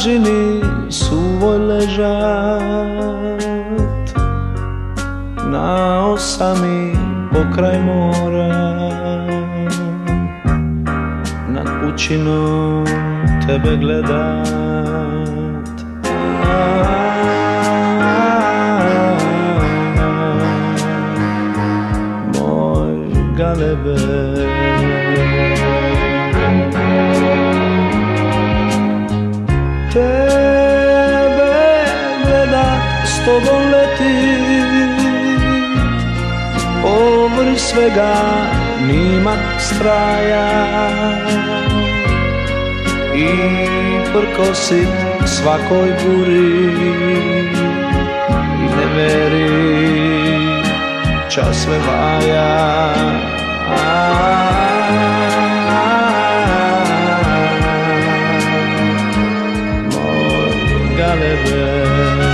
plažini suvoj ležat, na osami pokraj mora, nad pučinom tebe gledat. Moj galebe, tebe gledat, s tobom letit, povrh svega nimak straja i prkosit svakoj buri i ne veri čas sve vaja. Moj galebe,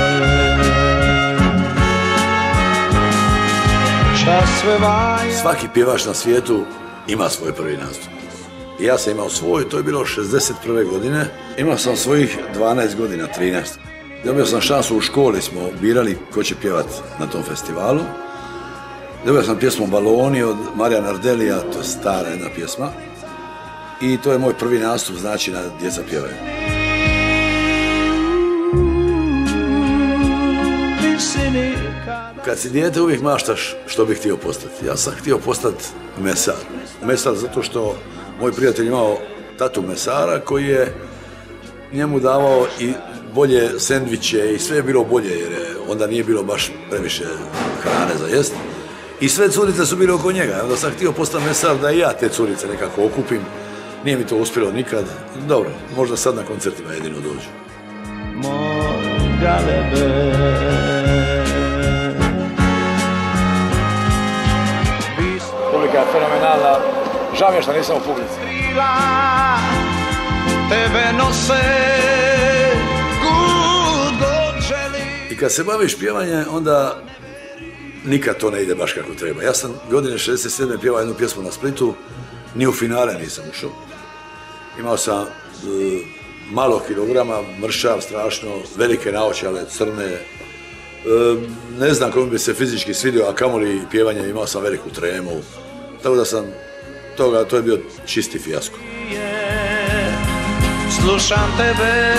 čas sve vaja. Svaki pjevač na svijetu ima svoj prvi nastup. I ja sam imao svoj, to je bilo 61. godine. Imao sam svojih 12 godina, 13. Dobio sam šansu, u školi smo birali ko će pjevati na tom festivalu. Dobio sam pjesmu Baloni od Marija Nardelija, to je stara jedna pjesma. I to je moj prvi nastup, znači na djeca pjevaju. Kad si dijete uvijek maštaš što bih htio postati. Ja sam htio postati mesar. Mesar zato što moj prijatelj imao tatu mesara koji je njemu davao i bolje sendviče i sve je bilo bolje jer onda nije bilo baš previše hrane za jest. I sve curice su bile oko njega. Onda sam htio postati mesar da i ja te curice nekako okupim. Nije mi to uspjelo nikad. Dobro, možda sad na koncertima jedino dođu. Moj galebe, publika je fenomenalna. Žao mi je što nisam u publici. I kad se baviš pjevanjem, onda nikad to ne ide baš kako treba. Ja sam godine 67. pjevao jednu pjesmu na Splitu, ni u finale nisam ušao. Imao sam malo kilograma, mršav, strašno, velike naočale, crne. Ne znam kome bi se fizički svidio, a kamoli pjevanje, imao sam veliku tremu. Tako da sam to je bio čisti fijasko. Slušam tebe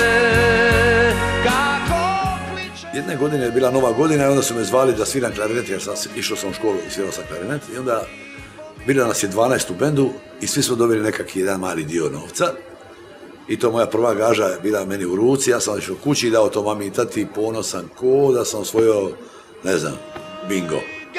kako kliče. Jedne godine je bila Nova godina i onda su me zvali da sviram klarinet, jer išao sam u školu i svirao sam klarinet. I onda bilo nas je 12 u bendu i svi smo dobili nekakvi jedan mali dio novca. I to moja prva gaža je bila meni u ruci, ja sam išao kući i dao to mami i tati, ponosan ko da sam osvojio, ne znam, bingo.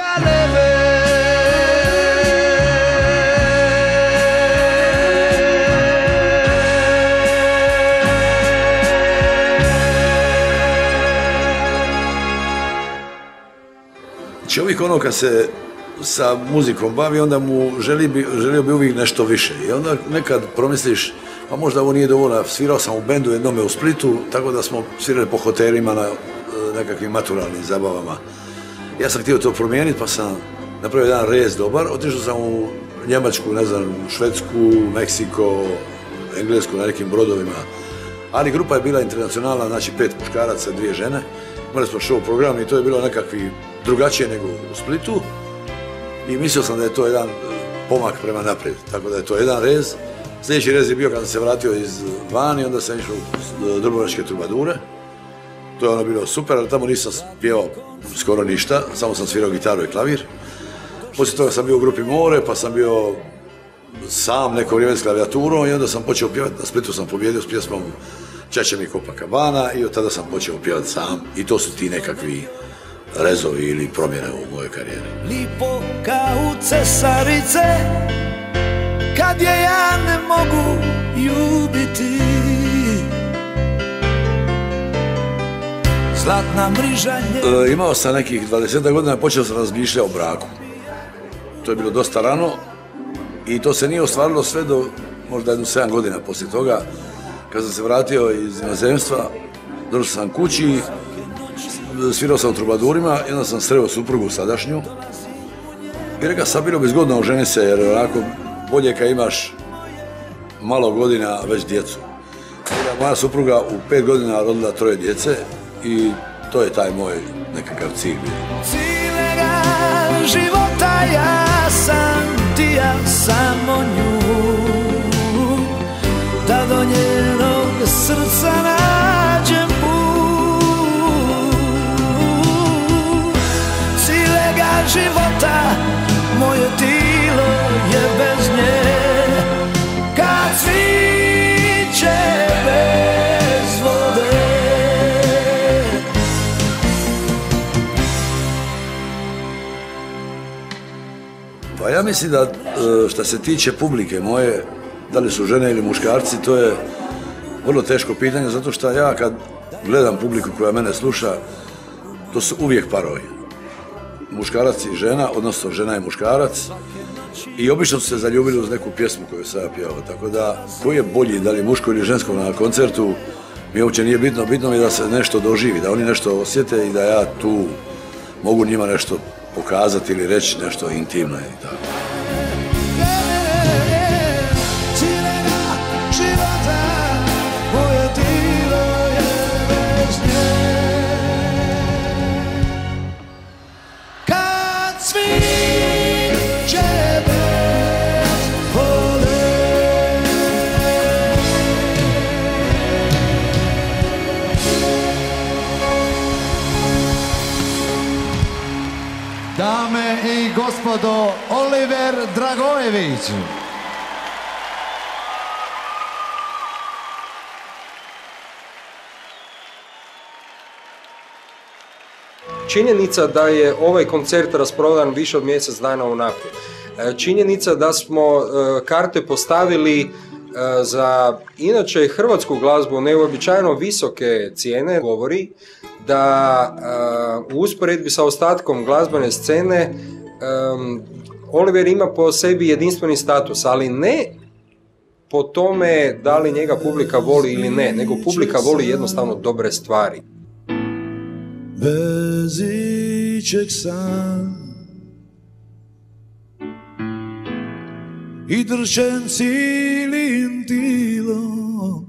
Čovjek ono kad se sa muzikom bavi, onda mu želio bi uvijek nešto više. I onda nekad promisliš, pa možda ovo nije dovoljno. Svirao sam u bendu jednome u Splitu, tako da smo svirali po hotelima na nekakvim maturalnim zabavama. Ja sam htio to promijeniti, pa sam napravio jedan rez dobar. Otišao sam u Njemačku, ne znam, Švedsku, Meksiko, Englesku na nekim brodovima. Ali grupa je bila internacionalna, znači 5 muškaraca, 2 žene. Imali smo show program i to je bilo nekakvi drugačije nego u Splitu. I mislio sam da je to jedan pomak prema naprijed, tako da je to jedan rez. Sljedeći rez je bio kad sam se vratio iz vani, onda sam išao u Dubrovačke trubadure. To je ono bilo super, ali tamo nisam pjevao skoro ništa, samo sam svirao gitaru i klavir. Poslije toga sam bio u grupi More, pa sam bio sam neko vrijeme s klavijaturom i onda sam počeo pjevati. Na Splitu sam pobjedio s pjesmom Čače mi Copacabana i od tada sam počeo pjevati sam i to su ti nekakvi rezovi ili promjene u mojoj karijeri. Lipo kao cesarice, kad je ja ne mogu ljubiti. Zlatna mrižanje. Imao sam nekih 20 godina, počeo sam razmišljati o braku. To je bilo dosta rano i to se nije ostvarilo sve do možda 7 godina poslije toga. Kad sam se vratio iz inozemstva, došao sam kući, svirao sam u trubadurima i onda sam sreo suprugu sadašnju i rekao sam bilo bi zgodno oženiti se jer onako bolje kad imaš malo godina već djecu. Moja supruga u 5 godina rodila 3 djece i to je taj moj nekakav cilj. Cijelega života ja sam ti, ja samo nju, da do njenog srca nađem put. Cijelega života moje tilo je bez nje, kad cviće bez vode. Pa ja mislim da što se tiče publike moje, da li su žene ili muškarci, to je vrlo teško pitanje, zato što ja kad gledam publiku koja mene sluša, to su uvijek parovi. Muškarac i žena, odnosno žena i muškarac, i obično su se zaljubili uz neku pjesmu koju sam ja pjevao, tako da koji je bolji, da li muško ili žensko na koncertu, mi uopće nije bitno, bitno mi je da se nešto doživi, da oni nešto osjete i da ja tu mogu njima nešto pokazati ili reći nešto intimno i tako. Dame i gospodo, Oliver Dragojević. Činjenica da je ovaj koncert rasprodan više od mjesec dana unaprijed. Činjenica da smo karte postavili za inače hrvatsku glazbu neuobičajeno visoke cijene govori da u usporedbi sa ostatkom glazbene scene Oliver ima po sebi jedinstveni status, ali ne po tome da li njega publika voli ili ne, nego publika voli jednostavno dobre stvari. Bez ičeg sam i držen cijelim tilom.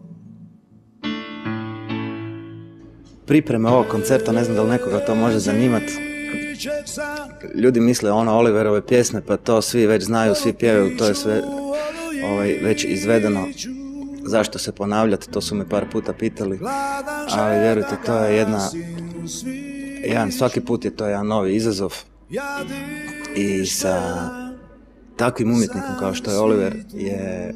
Pripreme ovog koncerta, ne znam da li nekoga to može zanimati. Ljudi misle Oliverove pjesme, pa to svi već znaju, svi pjevaju, to je sve već izvedeno. Zašto se ponavljati, to su me par puta pitali, ali vjerujte, to je svaki put je to jedan novi izazov i sa takvim umjetnikom kao što je Oliver je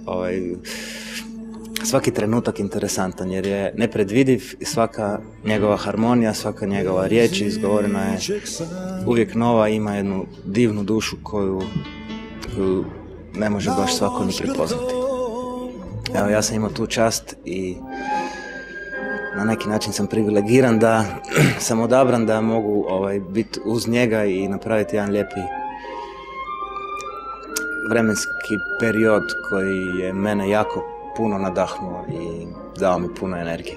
svaki trenutak interesantan jer je nepredvidiv i svaka njegova harmonija, svaka njegova riječ izgovorena je uvijek nova, ima jednu divnu dušu koju ne može baš svako ni prepoznati. Evo, ja sam imao tu čast i na neki način sam privilegiran da sam odabran da mogu biti uz njega i napraviti jedan lijepi vremenski period koji je mene jako puno nadahnuo i dao mi puno energije.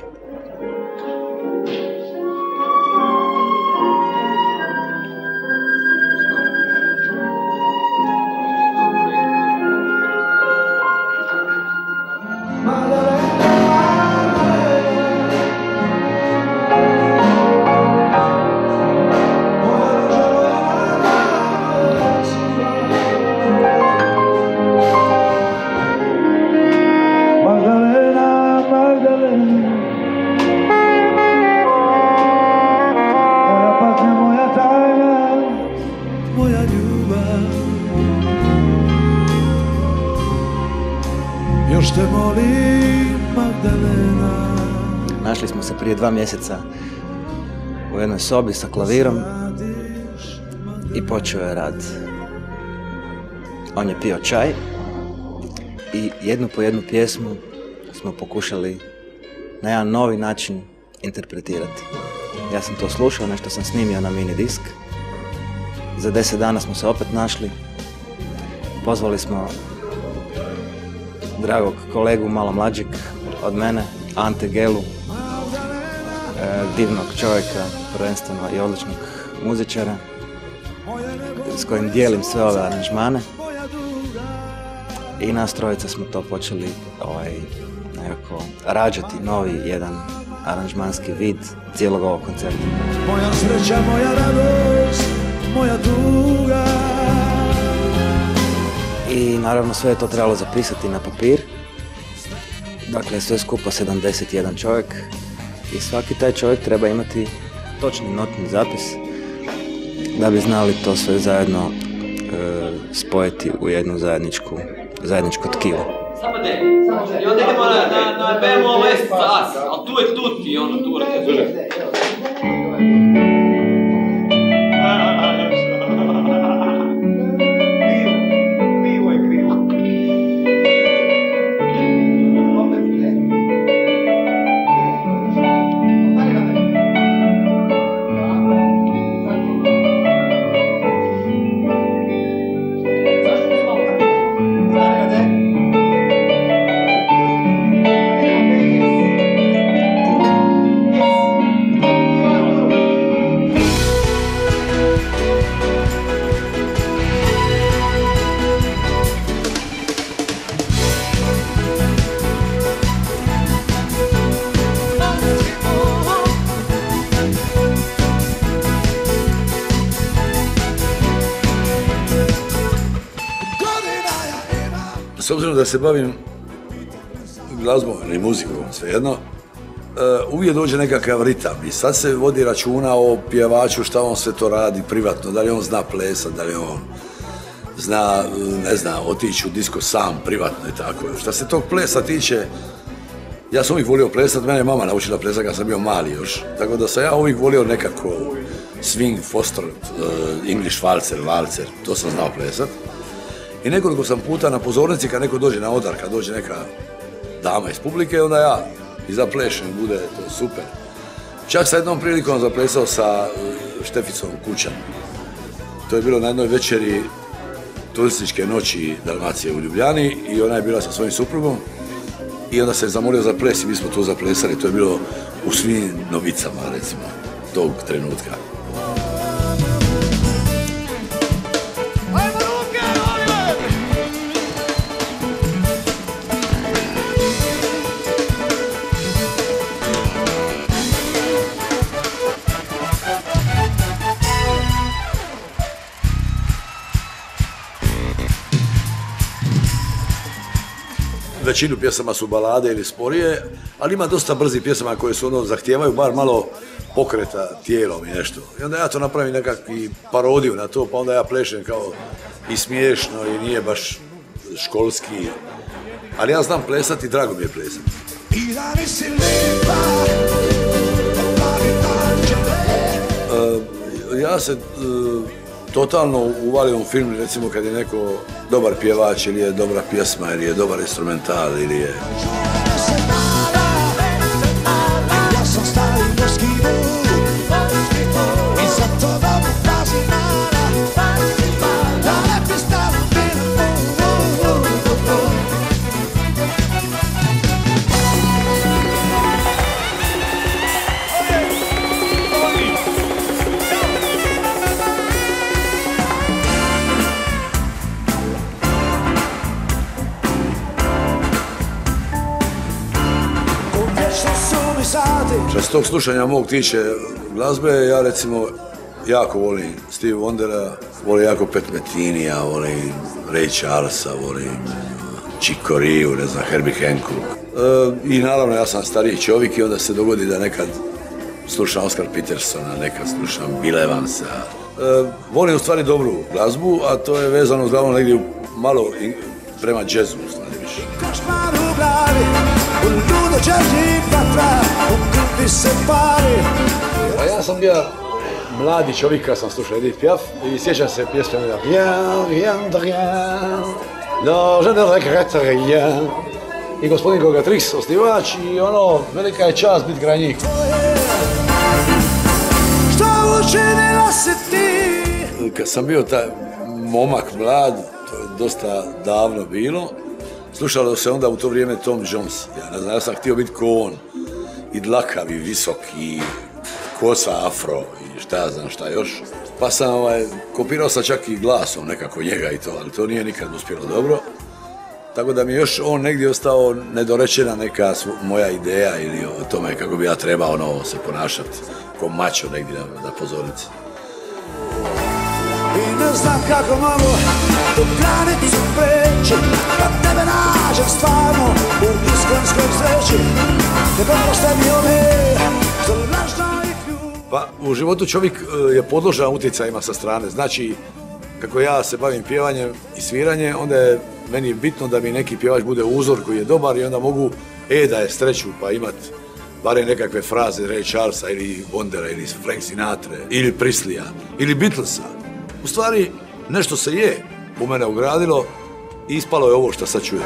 Našli smo se prije 2 mjeseca u jednoj sobi sa klavirom i počeo je rad. On je pio čaj i jednu po jednu pjesmu smo pokušali na jedan novi način interpretirati. Ja sam to slušao, nešto sam snimio na mini disk. Za 10 dana smo se opet našli. Pozvali smo dragog kolegu, malo mlađeg od mene, Ante Gelu, divnog čovjeka, prvenstveno i odličnog muzičara, s kojim dijelim sve ove aranžmane. I nas trojica smo to počeli nekako rađati novi jedan aranžmanski vid cijelog ovog koncerta. Moja sreća, moja radost, moja tuga. I naravno sve je to trebalo zapisati na papir. Dakle, sve skupa 71 čovjek i svaki taj čovjek treba imati točni notni zapis da bi znali to sve zajedno spojiti u jednu zajedničko tkivo. Samo de. I onda idemo na bemol as, ali tu je tuti, ono tu je. S obzirom da se bavim glazbom ili muzikom, svejedno, uvijek dođe nekakav ritam i sad se vodi računa o pjevaču, šta on sve to radi privatno, da li on zna plesat, da li on zna, ne znam, otići u disko sam, privatno i tako. Šta se tog plesa tiče, ja sam uvijek volio plesat, mene je mama naučila plesat kad sam bio mali još, tako da sam ja uvijek volio nekako swing, foster, English valcer, to sam znao plesat. I nekoliko sam puta na pozornici kad neko dođe na odar, kad dođe neka dama iz publike, onda ja i zaplešem, bude to super. Čak sa jednom prilikom zaplesao sa Šteficom Kućan. To je bilo na jednoj večeri turističke noći Dalmacije u Ljubljani i ona je bila sa svojim suprugom i onda se je zamolio za ples i mi smo to zaplesali. To je bilo u svim novicama, recimo, tog trenutka. Većinu pjesama su balade ili sporije, ali ima dosta brzih pjesama koje su zahtijevaju bar malo pokreta tijelom i nešto. I onda ja to napravim nekakvi parodiju na to, pa onda ja plešem kao i smiješno i nije baš školski. Ali ja znam plesati i drago mi je plesati. Ja se totalno uvalim u film, recimo kad je neko dobar pjevač ili je dobra pjesma ili je dobar instrumental ili je... Što se tog slušanja mog tiče glazbe, ja recimo jako volim Steve Wondera, volim jako Pat Metinija, volim Ray Charlesa, volim Chick Coreau, ne znam, Herbie Hancock. I naravno ja sam stariji čovjek i onda se dogodi da nekad slušam Oscar Petersona, nekad slušam Bill Evansa. Volim u stvari dobru glazbu, a to je vezano uglavnom negdje malo prema džezu, u stvari više. A ja sam bio mladi čovjek kad sam slušao Edith Piaf i sjećam se pjesme i gospodin Dragojević, osnivač i ono, velika je čast biti kraj njih. Kad sam bio taj momak mlad, to je dosta davno bilo, slušalo se onda u to vrijeme Tom Jones. Ja ne znam, ja sam htio biti ko on. I dlakav, i visok, i kosa afro, i šta ja znam šta još. Pa sam kopirao sam čak i glasom nekako njega i to, ali to nije nikad uspjelo dobro. Tako da mi je još on negdje ostao nedorečena neka moja ideja ili o tome kako bi ja trebao se ponašati ko mačo negdje na pozornici. I ne znam kako mogu tu granicu preći, da tebe nađem stvarno u iskonskoj sreći. Ne pomošte mi ove, što lažno i ključ. Pa u životu čovjek je podložan utjecajima sa strane. Znači, kako ja se bavim pjevanjem i sviranjem, onda je meni bitno da mi neki pjevač bude uzor koji je dobar i onda mogu da je sreću pa imat barem nekakve fraze Ray Charlesa ili Bondera ili Frank Sinatra ili Prislija ili Beatlesa. U stvari, nešto se je u mene ugradilo i ispalo je ovo što sad čujem.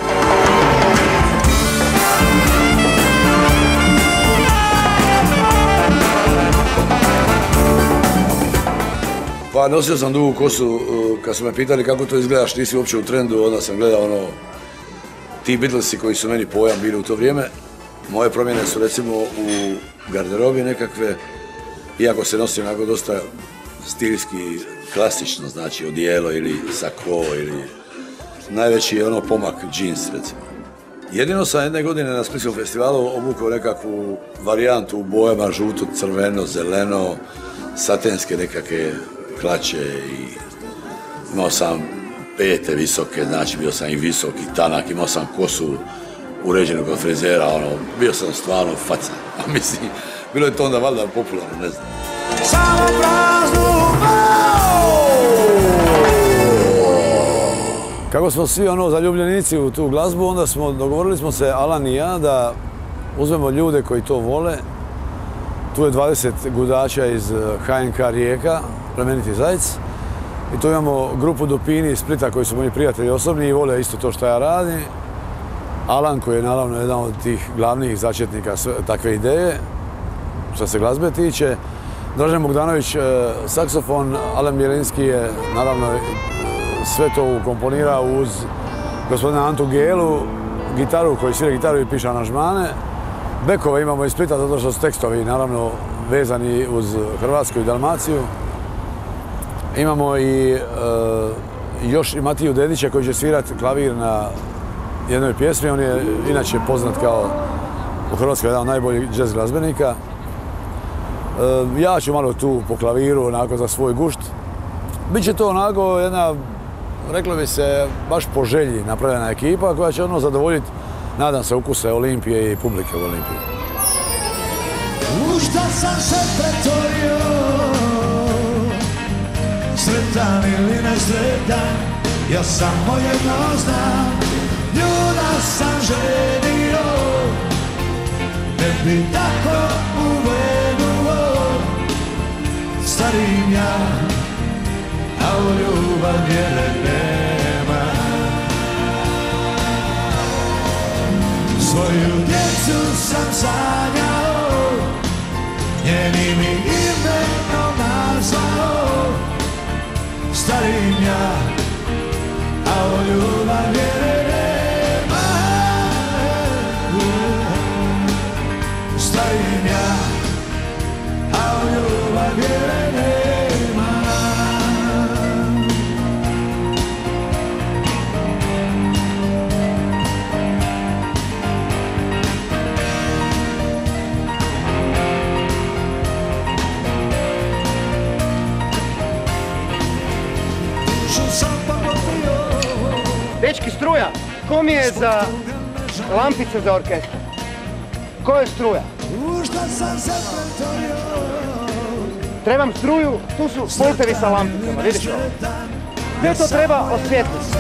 Pa nosio sam dugu kosu, kad su me pitali kako to izgledaš, nisi uopće u trendu, onda sam gledao ti Beatlesi koji su meni pojam bili u to vrijeme. Moje promjene su recimo u garderobi nekakve, iako se nosim onako dosta stilski, klasično, znači odijelo ili sako ili najveći je pomak džins recimo. Jedino sam jedne godine na Splitskom festivalu obukao nekakvu varijantu u bojama žuto, crveno, zeleno, satenske nekakve hlače i imao sam pete visoke, znači bio sam i visok i tanak, imao sam kosu uređenu kod frizera, bio sam stvarno faca, a mislim, bilo je to onda valjda popularno, ne znam. Samo praznu Kako smo svi zaljubljenici u tu glazbu, onda dogovorili smo se, Alan i ja, da uzmemo ljude koji to vole. Tu je 20 gudača iz HNK Rijeka, Plemeniti Zajec. I tu imamo grupu Dupini iz Splita koji su moji prijatelji osobni i vole isto to što ja radim. Alan koji je naravno jedan od tih glavnih začetnika takve ideje, što se glazbe tiče. Dražen Bogdanović saksofon, Alen Bjelinski je naravno sve to ukomponirao uz gospodina Antu Gelu, gitaru koji svira gitaru i piše aranžmane. Bekove imamo iz Splita zato što su tekstovi naravno vezani uz Hrvatsku i Dalmaciju. Imamo i još i Matiju Dedića koji će svirati klavir na jednoj pjesmi. On je inače poznat kao u Hrvatskoj jedan od najboljih jazz glazbenika. Ja ću malo tu po klaviru onako za svoj gušt. Biće to onako jedna, reklo bi se, baš po želji napravljena ekipa koja će zadovoljiti, nadam se, ukuse Olimpije i publike u Olimpiji. U šta sam se pretvorio, sretan ili nesretan, ja samo jedno znam, ljuda sam želio, ne bi tako uvenuo, starim ja, a u ljubav vjere nema. Svoju djecu sam sanjao, njenim imenom nazvao, starim ja, a u ljubav vjere nema. Starim ja, a u ljubav vjere nema. Dečki, struja, ko mi je za lampice za orkestar? Ko je struja? Trebam struju, tu su pultevi sa lampicama, vidiš ovo? Sve to treba osvijetliti.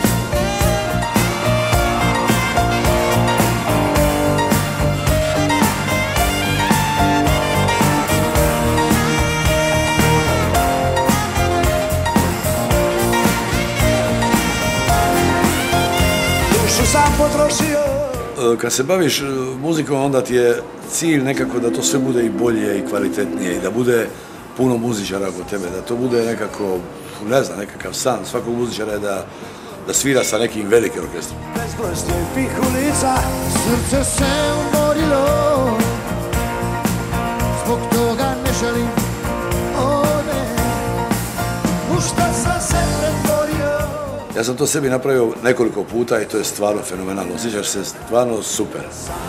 Kad se baviš muzikom, onda ti je cilj nekako da to sve bude i bolje i kvalitetnije i da bude puno muzičara oko tebe, da to bude nekako, ne znam, nekakav san svakog muzičara je da svira sa nekim velikim orkestrom. Bezbroj slijepih ulica, srce se umorilo, zbog toga ne želim, o ne, u šta sam se pretvorio. Ja sam to sebi napravio nekoliko puta i to je stvarno fenomenalno. Osjećaš se stvarno super.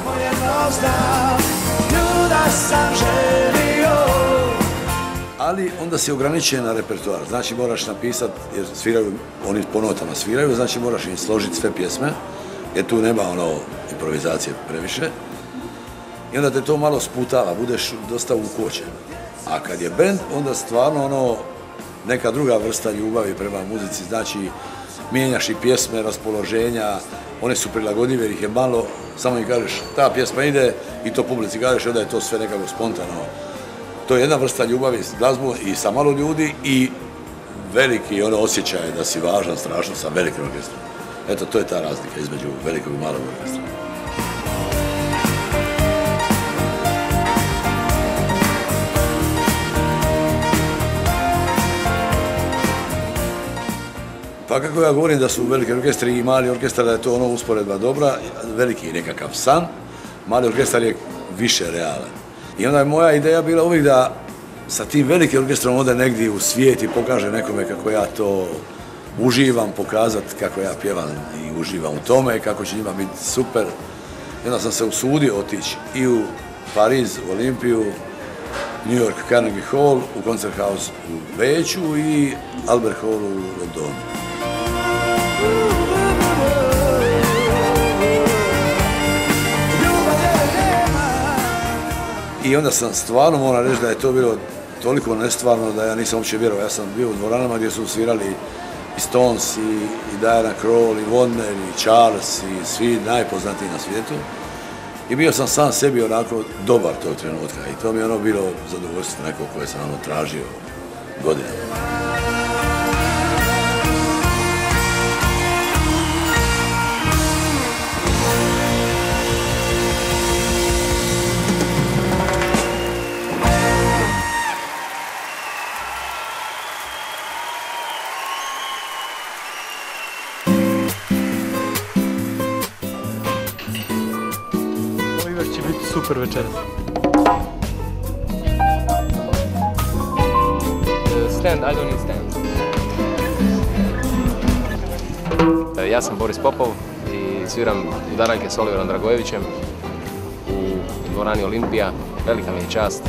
Ali onda si ograničen na repertoar. Znači moraš napisati, jer sviraju, oni po notama sviraju, znači moraš im složiti sve pjesme, jer tu nema improvizacije previše. I onda te to malo sputava, budeš dosta ukočen. A kad je bend, onda stvarno neka druga vrsta ljubavi prema muzici, znači mijenjaš i pjesme, raspoloženja, one su prilagodive jer ih je malo, samo im kažeš ta pjesma ide i to publici kažeš, onda je to sve nekako spontano. To je jedna vrsta ljubavi s glazbom i sa malo ljudi i veliki osjećaj da si važan strašno sa velikim orkestrom. Eto, to je ta razlika između velikog i malog orkestra. Pa kako ja govorim da su veliki orkestri i mali orkestar, da je to usporedba dobra, veliki je nekakav san, mali orkestar je više realan. I onda je moja ideja bila uvijek da sa tim velikim orkestrom ode negdje u svijet i pokaže nekome kako ja to uživam, pokazati kako ja pjevam i uživam u tome, kako će njima biti super. I onda sam se usudio otići i u Pariz, u Olimpiju, New York, Carnegie Hall, u Concert House u Beču i Albert Hall u Londonu. I onda sam stvarno moram reći da je to bilo toliko nestvarno da ja nisam uopće vjerovao. Ja sam bio u dvoranama gdje su svirali i Stones, i Diana Krall, i Warner, i Charles, i svi najpoznatiji na svijetu. I bio sam sam sebi onako dobar tog trenutka i to mi je bilo zadovoljstvo neko koje sam tražio godinama. Super večeras. Stand, I don't need stand. Ja sam Boris Popov i sviram Križanke s Oliverom Dragojevićem u dvorani Olimpija. Velika mi je čast.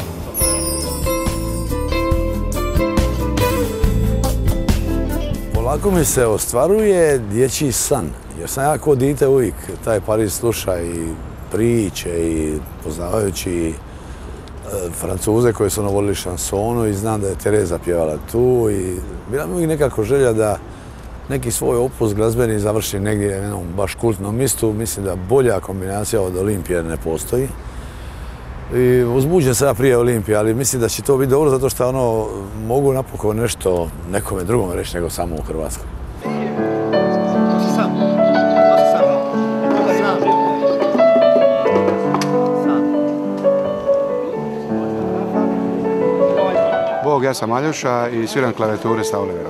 Polako mi se ostvaruje dječji san, jer sam ja kao dite uvijek taj Pariz sluša i priče i poznavajući Francuze koji su volili šansonu i znam da je Tereza pjevala tu i bila mi uvijek nekako želja da neki svoj opus glazbeni završi negdje na jednom baš kultnom mjestu. Mislim da bolja kombinacija od Olimpije ne postoji. I uzbuđen sam ja prije Olimpije, ali mislim da će to biti dobro zato što mogu napokon nešto nekome drugome reći nego samo u Hrvatskoj. Bog, ja sam Aljoša i sviram klavijature sa Oliverom.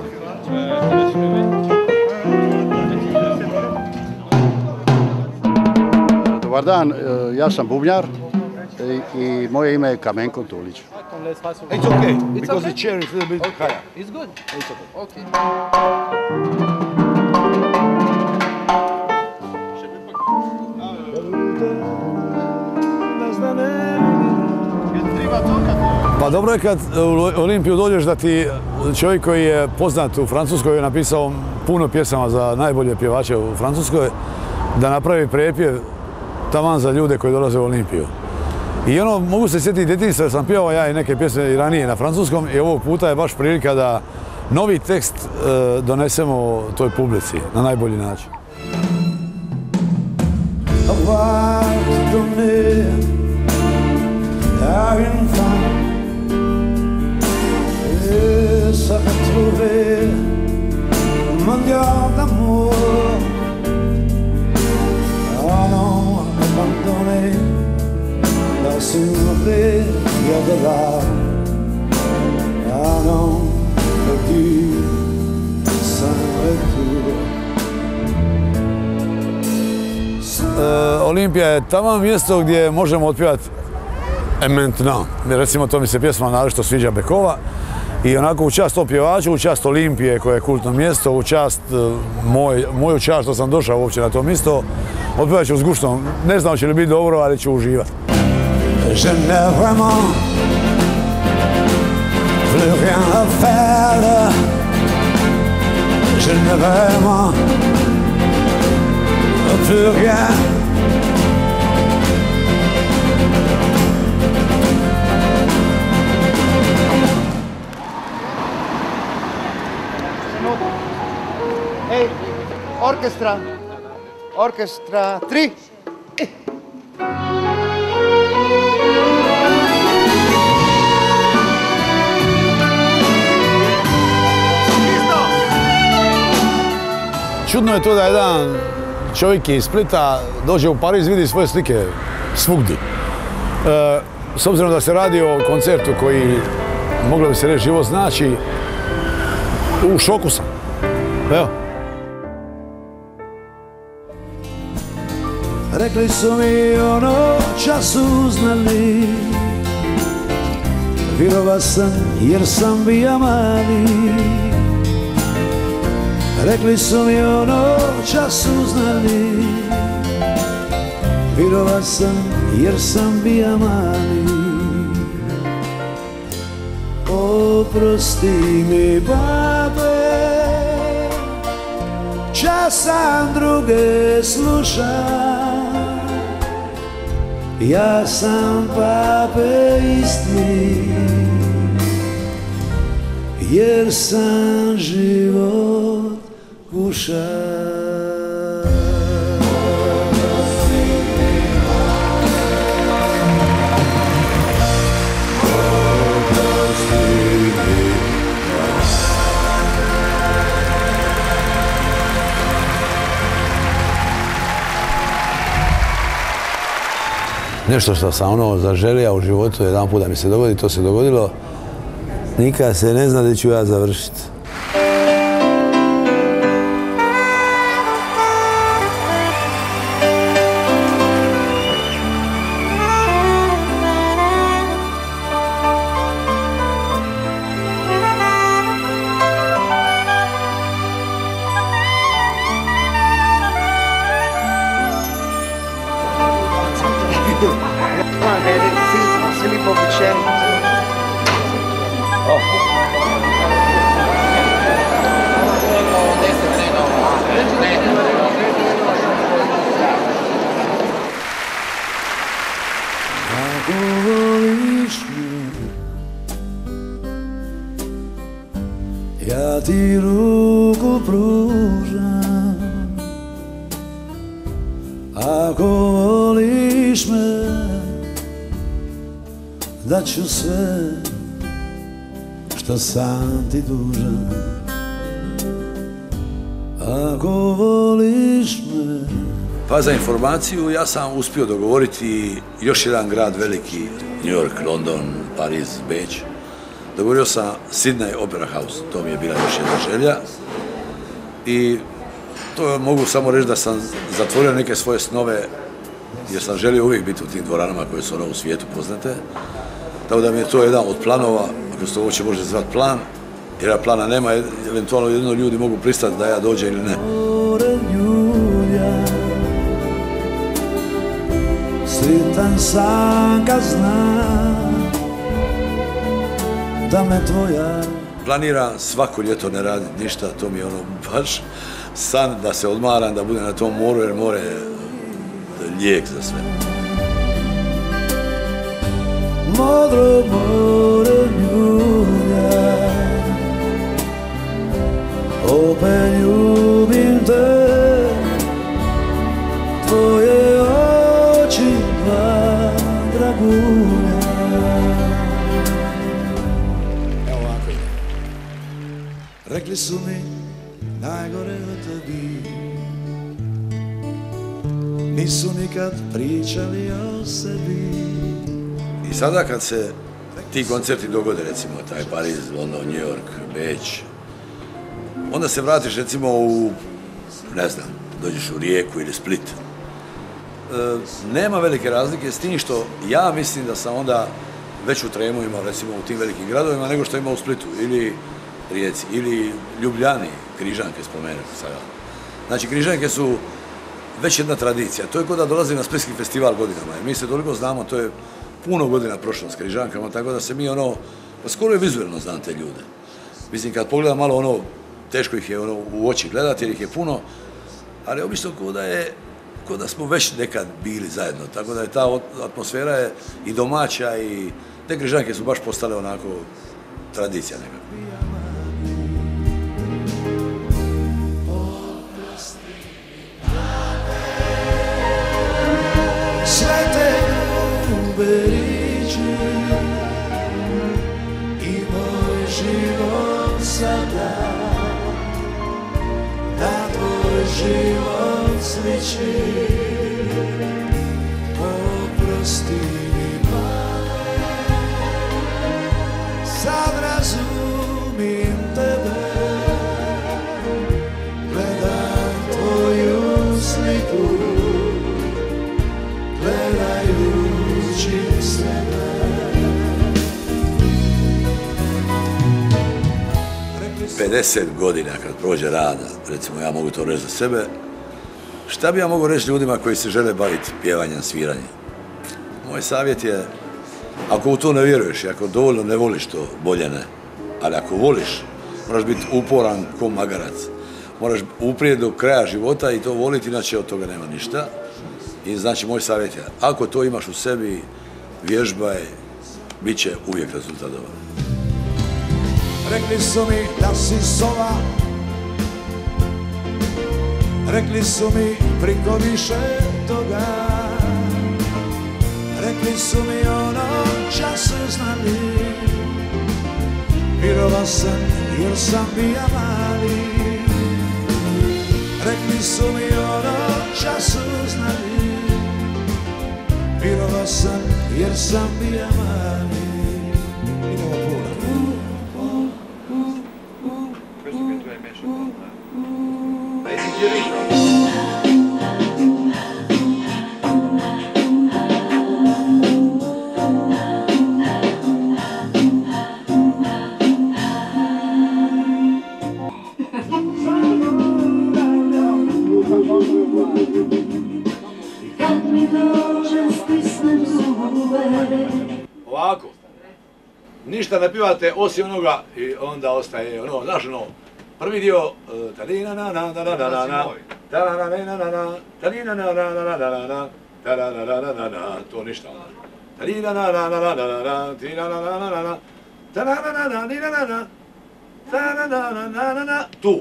Dobar dan, ja sam bubnjar i moje ime je Kamenko Tulić. It's okay, because the chair is a little bit higher. It's good. It's okay. Pa dobro je kad u Olimpiju dođeš da ti čovjek koji je poznat u Francuskoj je napisao puno pjesama za najbolje pjevače u Francuskoj, da napravi prepjev taman za ljude koji dolaze u Olimpiju. I mogu se sjetiti djetinjstva jer sam pjevao ja i neke pjesme i ranije na francuskom i ovog puta je baš prilika da novi tekst donesemo toj publici na najbolji način. Ça va trouver mon diable d'amour. Ah non, abandonné dans une rivière de larmes. Ah non, perdu sans retour. Olimpija je tamo mjesto gdje možemo otpjevati maintenant. Recimo, to mi se pjesma naročito sviđa Bekova. I onako u čast opjevaču, u čast Olimpije koje je kultno mjesto, u čast moju čast što sam došao uopće na to mjesto, otpevat ću s guštom. Ne znam će li biti dobro, ali ću uživati. Je n'ai vraiment plus rien à faire. Je n'ai vraiment plus rien. Ej, orkestra 3. Čudno je to da jedan čovjek iz Splita dođe u Pariz i vidi svoje slike svugdje. S obzirom da se radi o koncertu koji, moglo bi se reći, život znači, u šoku sam. Evo. Rekli su mi ono času znali, virova sam jer sam bija mali. Rekli su mi ono času znali, virova sam jer sam bija mali. Oprosti mi babe, čas sam druge slušam. Ja sam pape isti, jer sam život pušao. Nešto što sam ono zaželio u životu, jedan put da mi se dogodi, to se dogodilo. Nikad se ne zna gdje ću ja završiti. Ja ti ruku pružam, ako voliš me, daću sve što sam ti dužan. Ako voliš me. Pa za informaciju ja sam uspio dogovoriti još jedan grad veliki, New York, London, Pariz, Beč. Dogovorio sam Sydney Opera House, to mi je bila još jedna želja. I to mogu samo reći da sam zatvorio neke svoje snove, jer sam želio uvijek biti u tim dvoranama koje su ono u svijetu poznate. Tako da mi je to jedan od planova, ako se to uopće može zvati plan, jer ja plana nema, eventualno jedno ljudi mogu pristati da ja dođem ili ne. Sretan sam kad znam da me tvoja. Planiram svako ljeto ne raditi ništa, to mi je ono baš san da se odmaram, da budem na tom moru, jer more je lijek za sve. Modro more ljubja, opet ljubim te, tvoje oči dva dragulja. Evo ovako ide. Rekli su mi najgore o tebi, nisu nikad pričali o sebi. I sada kad se ti koncerti dogode, recimo taj Pariz, London, New York, Beč, onda se vratiš recimo u, ne znam, dođeš u Rijeku ili Split. Nema velike razlike s tim što ja mislim da sam onda veću tremu ima recimo u tim velikim gradovima nego što ima u Splitu ili Rijeci ili Ljubljani, Križanke spomenuti sada. Znači Križanke su već jedna tradicija, to je kao da dolazi na splitski festival godinama, mi se toliko znamo, to je puno godina prošlo s Križankama, tako da se mi pa skoro je vizualno znam te ljude. Mislim, kad pogledam malo teško ih je u oči gledati jer ih je puno, ali obično kao da smo već nekad bili zajedno, tako da je ta atmosfera je i domaća i te Križanke su baš postale onako tradicija nekako. Sve te uberiđi i moj život sada na tvoj život sliči. Oprosti mi male, sad razumim tebe, gledam tvoju sliku, gledajući sebe. 50 godina kad prođe rada, recimo ja mogu to reći za sebe, šta bi ja mogu reći ljudima koji se žele baviti pjevanjem, sviranjem? Moj savjet je, ako u to ne vjeruješ i ako dovoljno ne voliš to, bolje ne. Ali ako voliš, moraš biti uporan ko magarac. Moraš uprijeti do kraja života i to voliti, inače od toga nema ništa. I znači moj savjet je, ako to imaš u sebi, vježbaj, bit će uvijek rezultat dobar. Rekli su mi da si sova, rekli su mi priko više toga, rekli su mi ono času znali, virova sam jer sam bija mali. Rekli su mi ono času znali, virova sam jer sam bija mali. Ovako, ništa ne pivate osim onoga i onda ostaje ono, znaš ono, prvi dio to ništa onda. Tu.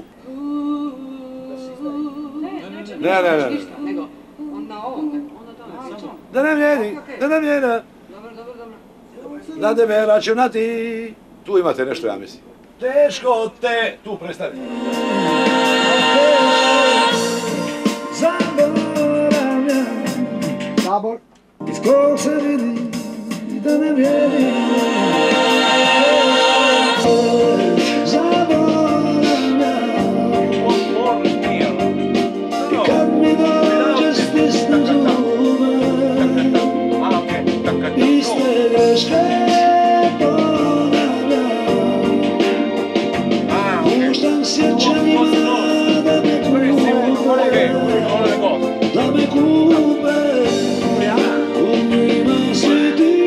Ne. Nego, na ovom, onda to. Da ne mjeni. Na tebe računati. Tu imate nešto, ja mislim. Teško te, tu prestani. Zaboravljam Sabor iz kog se vidi da ne vjeri. Zaboravljam i kad mi dođe stisnem zube, iste greške ponavljam. Puštam sjećanjima da me kupe, da me kupe, u njima si ti.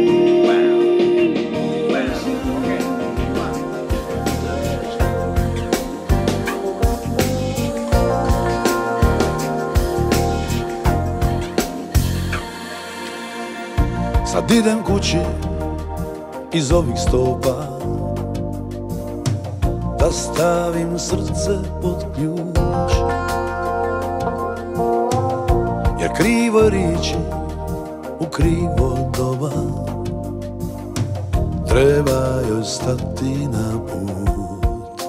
Sad idem kući iz ovih stopa, da stavim srce pod ključ, jer krivo riči u krivo doba, treba joj stati na put.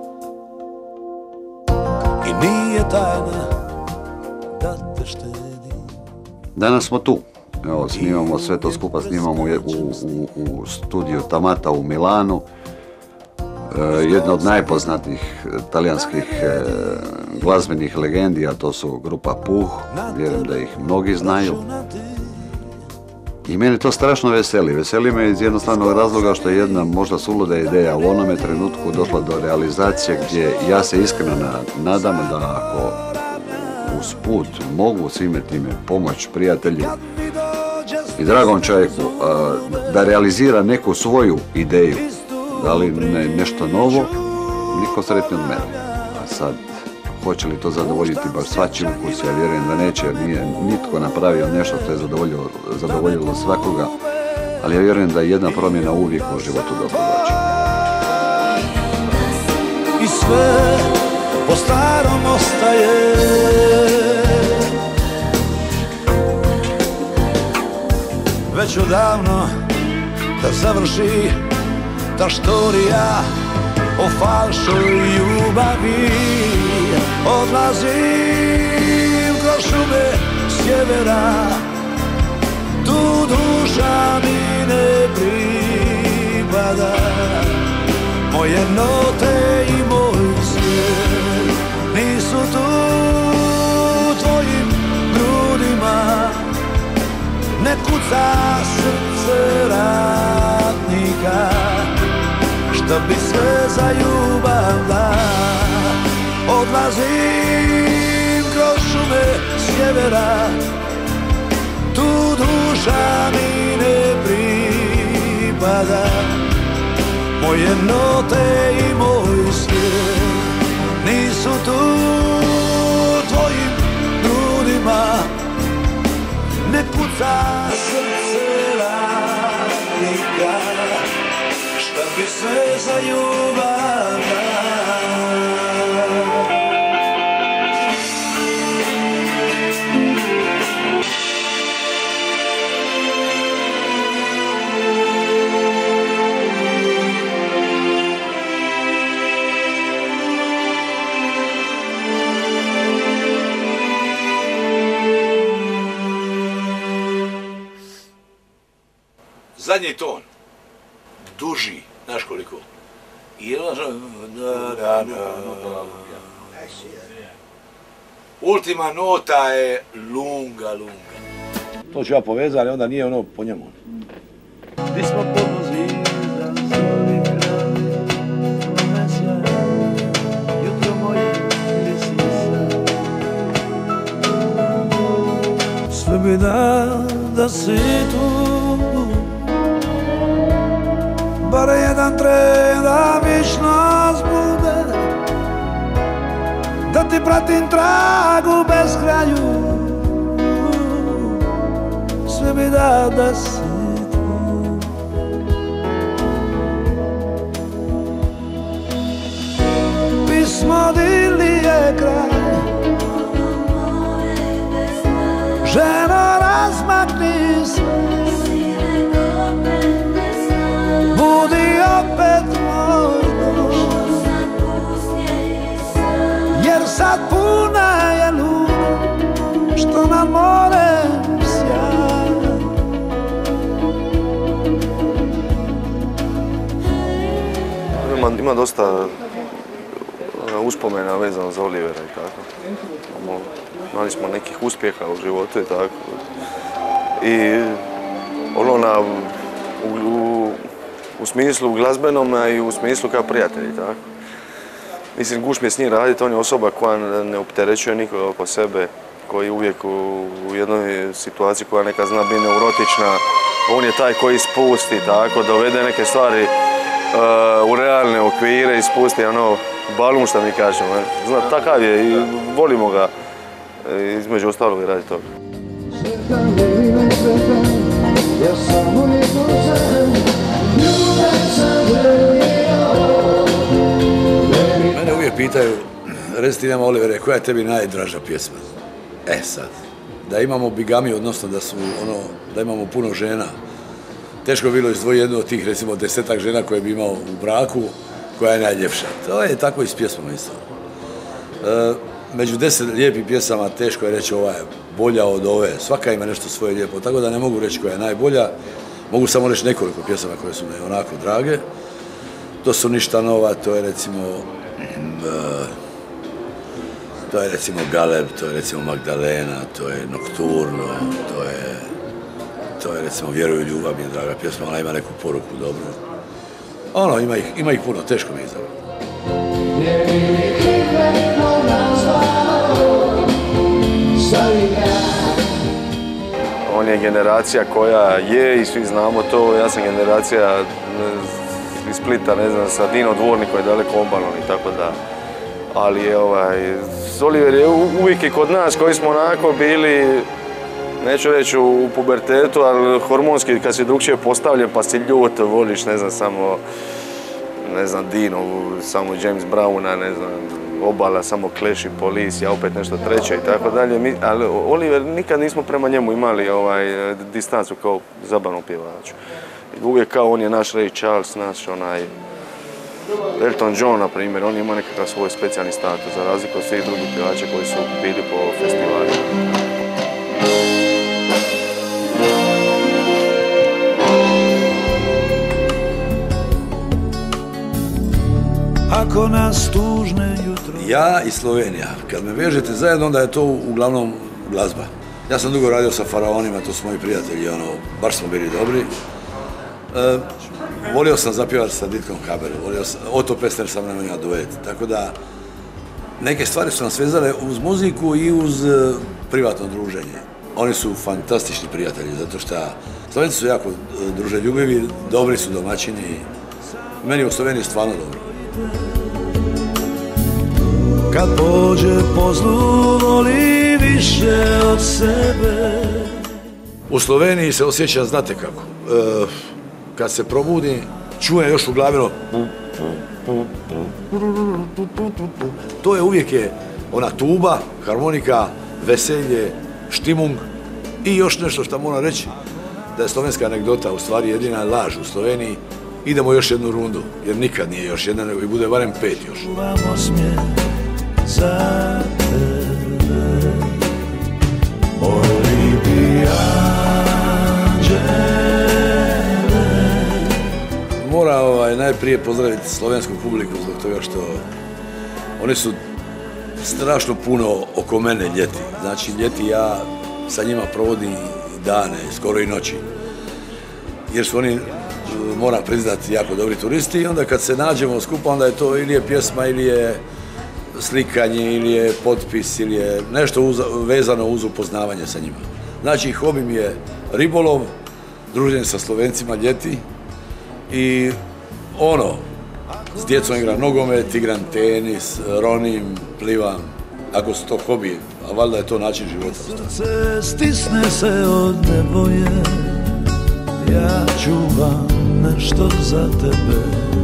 I nije tajna da te štedi. Danas smo tu. Evo, snimamo sve to skupa, snimamo u studiju Tamata u Milanu. Jedna od najpoznatijih talijanskih glazbenih legendi, a to su grupa Puh, vjerujem da ih mnogi znaju. I mene to strašno veseli. Veseli me iz jednostavnog razloga što je jedna možda suluda ideja u onome trenutku došla do realizacije gdje ja se iskreno nadam da ako uz put mogu svime time pomoć prijatelju i dragom čovjeku da realizira neku svoju ideju, da li nešto novo, niko sretniji od mene. A sad, hoće li to zadovoljiti baš svačiji ukus, ja vjerujem da neće, jer nije nitko napravio nešto što je zadovoljilo svakoga, ali ja vjerujem da jedna promjena uvijek u životu dobro dođe. I sve po starom ostaje, već odavno da završi ta štorija o falšoj ljubavi. Odlazim kroz šume sjevera, tu duša mi ne pripada. Moje note i moj svijet nisu tu tvojim grudima, ne kuca srce ratnika, što bi sve za ljubav da. Odlazim kroz šume sjevera, tu duša mi ne pripada. Moje note i moj svijet nisu tu tvojim grudima, ne kuca srce ratnika, šta bi sve za ljubav da. Zadnji ton, duži, znaš koliko? I ultima nota je lunga. To ću ja povezati, ali onda nije ono po njemu. Di smo podnozi za zori kraj, mesja, jutro moje lisisa. Sve bi da si tu, bar jedan tren da višnost bude, da ti pratim tragu bez kraju. Sve bi da si tu. Pismo dili je kraj, ženo razmakni se, budi opet moj dom, jer sad puna je luna, što na more sjaja. Ima dosta uspomena vezano za Olivera i tako. Imali smo nekih uspjeha u životu i tako. I ono u smislu glazbenom i u smislu kao prijatelji, tako. Mislim, guš mi je s njim raditi, on je osoba koja ne opterećuje nikoga oko sebe, koji uvijek u jednoj situaciji koja nekad zna biti neurotična, on je taj koji ispusti, tako, dovede neke stvari u realne okvire, ispusti ono balun, što mi kažemo. Zna, takav je i volimo ga, između ostalog, radi toga. Mene uvijek pitaju, reci ti nama, Olivere, koja je tebi najdraža pjesma? E sad, da imamo bigamiju, odnosno da imamo puno žena, teško je bilo izdvojiti jednu od tih, recimo, 10-ak žena koje bi imao u braku, koja je najljepša. To je tako i s pjesmama isto. Među 10 lijepih pjesama teško je reći ova je bolja od ove, svaka ima nešto svoje lijepo, tako da ne mogu reći koja je najbolja, mogu samo reći nekoliko pjesama koje su mi onako drage. To su Ništa nova, to je recimo Galeb, to je recimo Magdalena, to je Nokturno, to je To je recimo Vjeruj u ljubav mi je draga pjesma, ona ima neku poruku dobru. Ono, ima ih puno, teško mi je izabrati. On je generacija koja je i svi znamo to, ja sam generacija iz Splita, ne znam, sa Dino Dvornik koji je daleko obalom i tako da. Ali je Oliver je uvijek i kod nas koji smo onako bili, neću reći u pubertetu, ali hormonski kad si drugčije postavljen pa si ljut, voliš, ne znam, samo, ne znam, Dino, samo James Browna, ne znam, Obala, samo Clash i Police, ja opet nešto treće i tako dalje. Ali Oliver, nikad nismo prema njemu imali distancu kao zabavnom pjevaču. Uvijek kao on je naš Ray Charles, naš Elton John, na primjer, on ima nekakav svoj specijalni status, za razliku od svih drugih pjevača koji su bili po festivalima. Ako nas tužne jutro... Ja i Slovenija, kad me vežete zajedno, onda je to uglavnom glazba. Ja sam dugo radio sa Faraonima, to su moji prijatelji, baš smo bili dobri. Volio sam zapjevati sa Ditkom Kaberu, Oto Pester sam nam ima duet, tako da neke stvari su nas vezale uz muziku i uz privatno druženje. Oni su fantastični prijatelji, zato što Slovenci su jako druželjubivi, dobri su domaćini. Meni u Sloveniji je stvarno dobro. Kad pođe po zlu, voli više od sebe. U Sloveniji se osjeća, znate kako, kad se probudi, čuje još u glavino. To je uvijek ona tuba, harmonika, veselje, štimung i još nešto što moram reći, da je slovenska anegdota u stvari jedina laž u Sloveniji. Idemo još jednu rundu, jer nikad nije još jedna, nego i bude barem 5 još. Moram najprije pozdraviti slovensku publiku zbog toga što oni su strašno puno oko mene ljeti. Znači ljeti ja sa njima provodim dane, skoro i noći. Jer su oni, moram priznati, jako dobri turisti i onda kad se nađemo skupa, onda je to ili je pjesma, ili je slikanje, ili je potpis, ili je nešto vezano uz upoznavanje sa njima. Znači, hobi mi je ribolov, druženje sa Slovencima ljeti i s djecom igram nogomet, igram tenis, ronim, plivam, ako su to hobi, a valjda je to način života. Srce stisne se od neboje, ja čuvam nešto za tebe.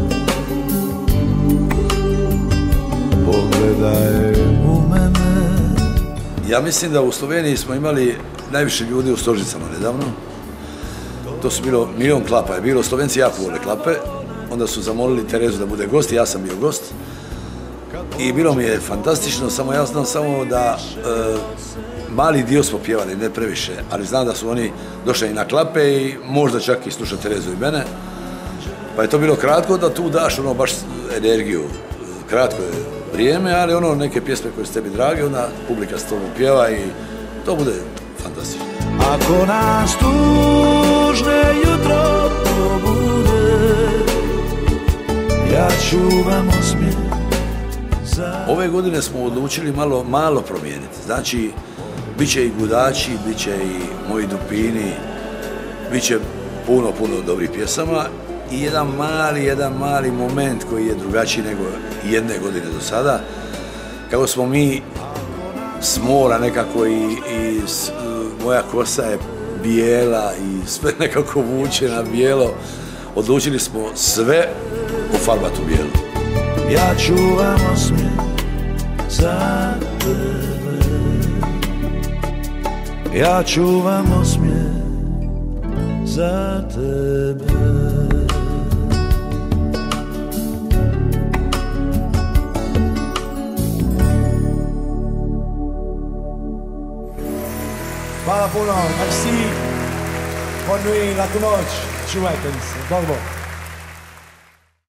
Pogledaj u mene. Ja mislim da u Sloveniji smo imali najviše ljudi u Stožicama nedavno. To su bilo milion klapa, je bilo, Slovenci jako vole klape. Onda su zamolili Terezu da bude gost i ja sam bio gost. I bilo mi je fantastično, samo ja znam samo da mali dio smo pjevali, ne previše, ali znam da su oni došli i na klape i možda čak i slušati Terezu i mene. Pa je to bilo kratko da tu daš baš energiju. Kratko je vrijeme, ali neke pjesme koje su tebi drage, onda publika s tobom pjeva i to bude fantastično. Ako nas tužne jutro probude, ja čuvam osmijeh. Ove godine smo odlučili malo promijeniti. Znači, bit će i gudači, bit će i moji dupini, bit će puno dobrih pjesama i jedan mali moment koji je drugačiji nego jedne godine do sada. Kako smo mi s mora nekako i moja kosa je bijela i sve nekako vuče na bijelo, odlučili smo sve pofarbati u bijelu. Ja čuvam osmijeh za tebe. Ja čuvam osmijeh za tebe. Hvala puno, merci. Bonne nuit, laku noć. Čuvajte se. Dobro.